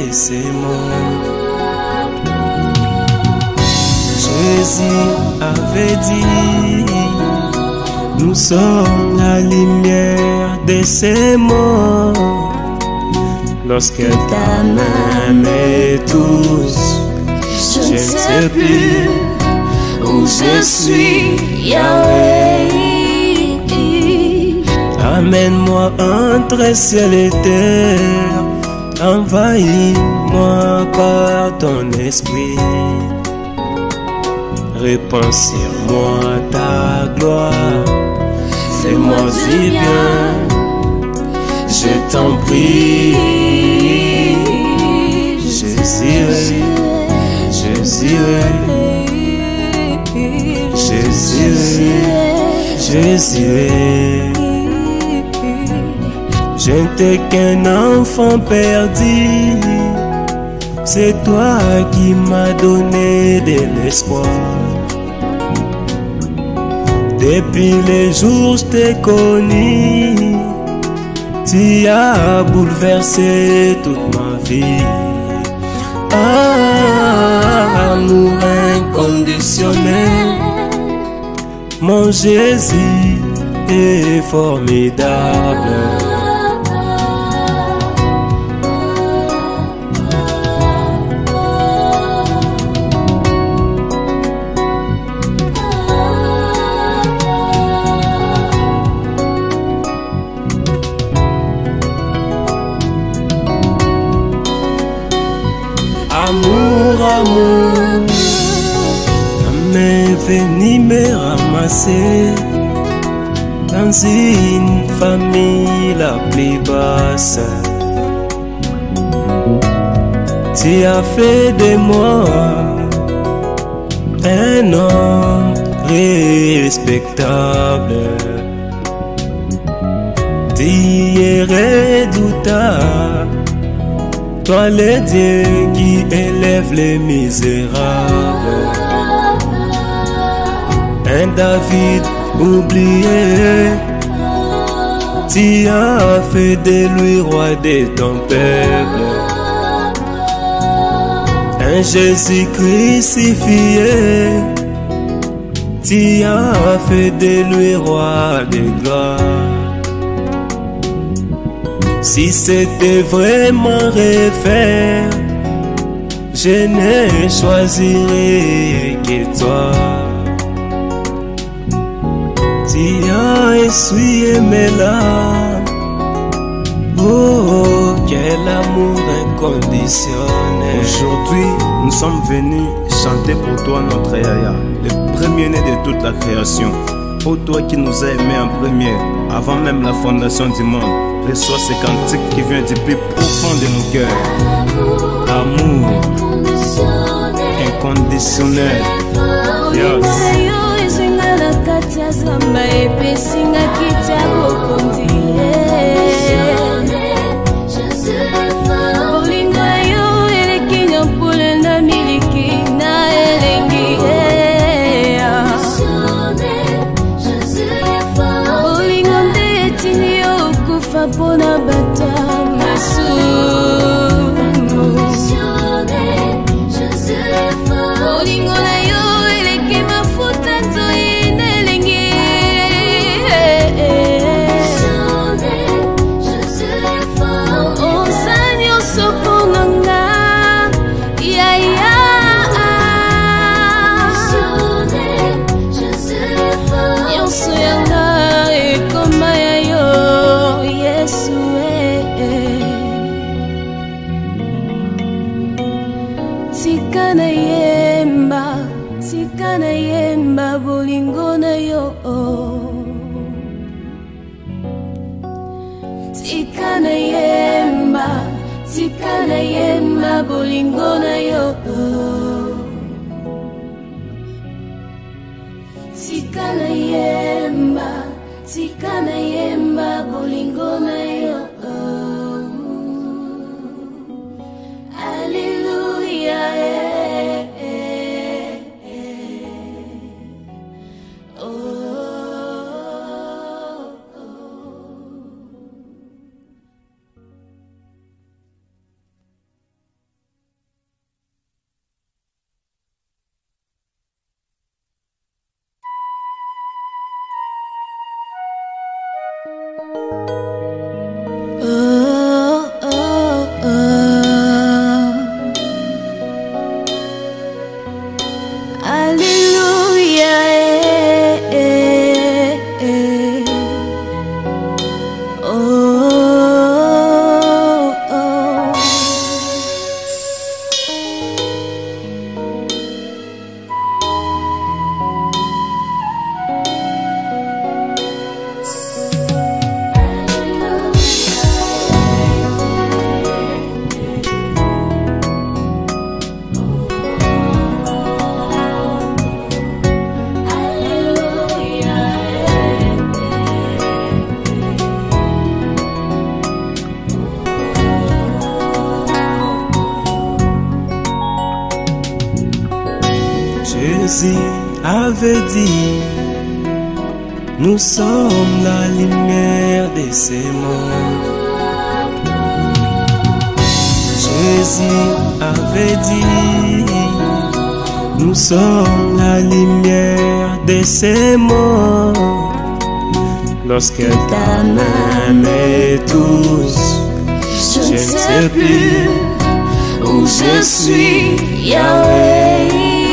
de ces mots. Jésus avait dit, nous sommes la lumière de ces mots. Lorsque ta main me touche, je ne sais plus où je suis, Yahweh. Amène-moi entre ciel et terre, envahis-moi par ton esprit. Répands sur moi ta gloire, fais-moi du bien, je t'en prie. Jésus, Jésus, Jésus, Jésus. Je n'étais qu'un enfant perdu, c'est toi qui m'as donné de l'espoir. Depuis les jours je t'ai connu, tu as bouleversé toute ma vie. Ah, amour inconditionnel, mon Jésus est formidable. Amour, amour, ta main venue me ramasser dans une famille la plus basse. Tu as fait de moi un homme respectable. Tu es redoutable, toi le Dieu qui élève les misérables. Un David oublié, tu as fait de lui roi de ton peuple. Un Jésus crucifié, tu as fait de lui roi de gloire. Si c'était vraiment refaire, je ne choisirais que toi. Tu as essuyé mes larmes, oh, quel amour inconditionnel. Aujourd'hui, nous sommes venus chanter pour toi notre Yaya, le premier-né de toute la création. Ô toi qui nous as aimés en premier, avant même la fondation du monde, reçois ce cantique qui vient du plus profond de nos cœurs. Amour inconditionnel. Yes. Bona bata masumu Jésus est fort. Olingo na yo eleki mafuta nzoi nelingi. Jésus est fort. Onsani osoponanga ya ya. Jésus est fort. Yonso yanga ekoma ya yo. Tikana yemba bolingo na yo. Tikana yemba bolingo na yo. Tikana yemba bolingo na yo. Alléluia, oh, oh. Jésus avait dit, nous sommes la lumière de ce monde. Jésus avait dit, nous sommes la lumière de ce monde. Lorsqu'elle t'a aimé tous, je ne sais plus où je suis, Yahweh.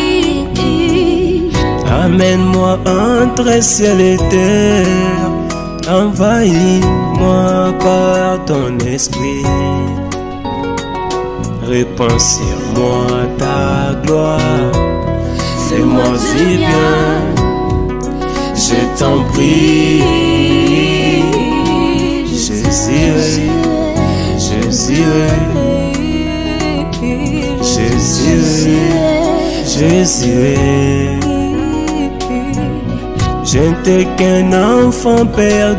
Amène-moi entre ciel et terre, envahis-moi par ton esprit. Répands sur moi ta gloire, fais-moi du bien, je t'en prie. Jésus, Jésus, Jésus, Jésus. Je n'étais qu'un enfant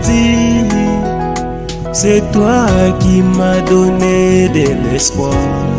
perdu, c'est toi qui m'as donné de l'espoir.